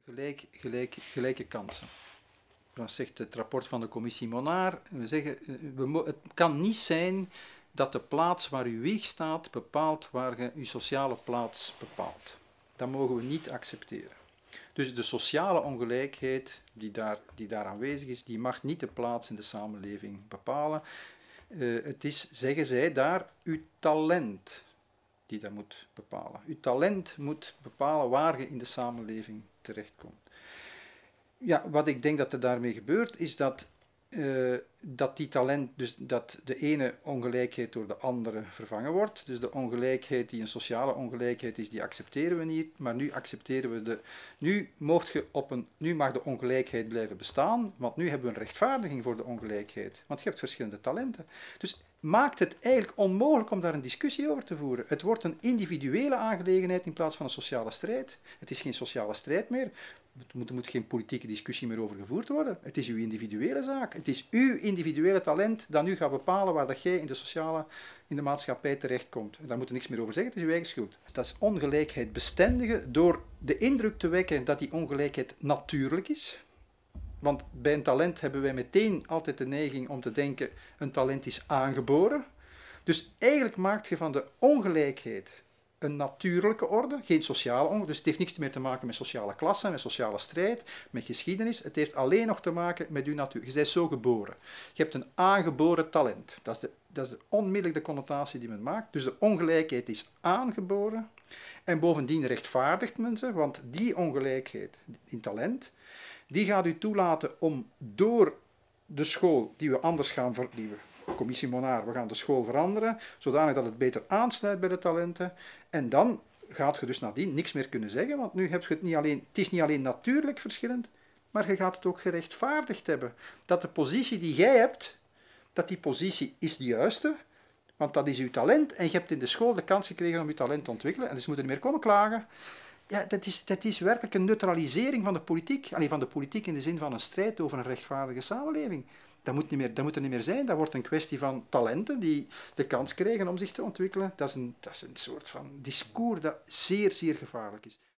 Gelijke kansen. Dat zegt het rapport van de commissie Monaar. We zeggen, het kan niet zijn dat de plaats waar uw wieg staat bepaalt waar je uw sociale plaats bepaalt. Dat mogen we niet accepteren. Dus de sociale ongelijkheid die daar aanwezig is, die mag niet de plaats in de samenleving bepalen. Het is, zeggen zij daar, uw talent die dat moet bepalen. Uw talent moet bepalen waar je in de samenleving terechtkomt. Ja, wat ik denk dat er daarmee gebeurt, is dat die talent, dus dat de ene ongelijkheid door de andere vervangen wordt. Dus de ongelijkheid die een sociale ongelijkheid is, die accepteren we niet, maar nu accepteren we de... Nu mag de ongelijkheid blijven bestaan, want nu hebben we een rechtvaardiging voor de ongelijkheid. Want je hebt verschillende talenten. Dus maakt het eigenlijk onmogelijk om daar een discussie over te voeren. Het wordt een individuele aangelegenheid in plaats van een sociale strijd. Het is geen sociale strijd meer. Er moet geen politieke discussie meer over gevoerd worden. Het is uw individuele zaak. Het is uw individuele talent dat nu gaat bepalen waar dat jij in de maatschappij terechtkomt. Daar moet je niks meer over zeggen, het is uw eigen schuld. Dat is ongelijkheid bestendigen door de indruk te wekken dat die ongelijkheid natuurlijk is. Want bij een talent hebben wij meteen altijd de neiging om te denken, een talent is aangeboren. Dus eigenlijk maakt je van de ongelijkheid een natuurlijke orde, geen sociale ongelijkheid. Dus het heeft niks meer te maken met sociale klasse, met sociale strijd, met geschiedenis. Het heeft alleen nog te maken met uw natuur. Je bent zo geboren. Je hebt een aangeboren talent. Dat is onmiddellijk de connotatie die men maakt. Dus de ongelijkheid is aangeboren. En bovendien rechtvaardigt men ze, want die ongelijkheid in talent, die gaat u toelaten om door de school die we anders gaan vernieuwen, commissie Monaar, we gaan de school veranderen, zodanig dat het beter aansluit bij de talenten. En dan gaat je dus nadien niks meer kunnen zeggen, want nu heb je het is niet alleen natuurlijk verschillend, maar je gaat het ook gerechtvaardigd hebben. Dat de positie die jij hebt, dat die positie is de juiste, want dat is uw talent en je hebt in de school de kans gekregen om je talent te ontwikkelen en dus moet je niet meer komen klagen. Ja, dat is werkelijk een neutralisering van de politiek. Alleen van de politiek in de zin van een strijd over een rechtvaardige samenleving. Dat moet er niet meer zijn. Dat wordt een kwestie van talenten die de kans krijgen om zich te ontwikkelen. Dat is een soort van discours dat zeer, zeer gevaarlijk is.